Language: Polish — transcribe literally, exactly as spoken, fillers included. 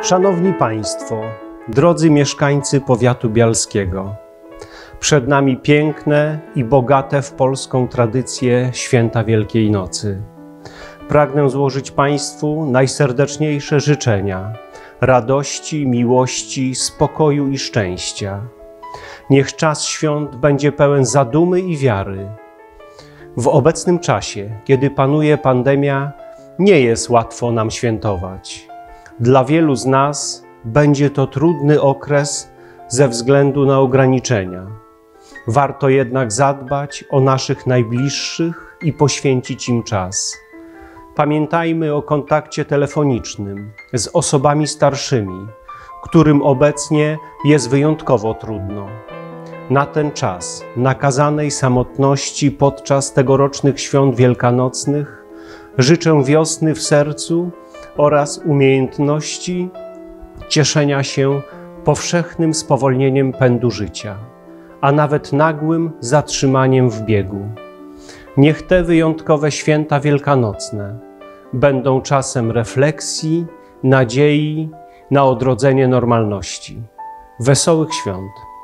Szanowni Państwo, drodzy mieszkańcy powiatu bialskiego, przed nami piękne i bogate w polską tradycję święta Wielkiej Nocy. Pragnę złożyć Państwu najserdeczniejsze życzenia radości, miłości, spokoju i szczęścia. Niech czas świąt będzie pełen zadumy i wiary. W obecnym czasie, kiedy panuje pandemia, nie jest łatwo nam świętować. Dla wielu z nas będzie to trudny okres ze względu na ograniczenia. Warto jednak zadbać o naszych najbliższych i poświęcić im czas. Pamiętajmy o kontakcie telefonicznym z osobami starszymi, którym obecnie jest wyjątkowo trudno. Na ten czas nakazanej samotności podczas tegorocznych świąt wielkanocnych życzę wiosny w sercu oraz umiejętności cieszenia się powszechnym spowolnieniem pędu życia, a nawet nagłym zatrzymaniem w biegu. Niech te wyjątkowe święta wielkanocne będą czasem refleksji, nadziei na odrodzenie normalności. Wesołych świąt!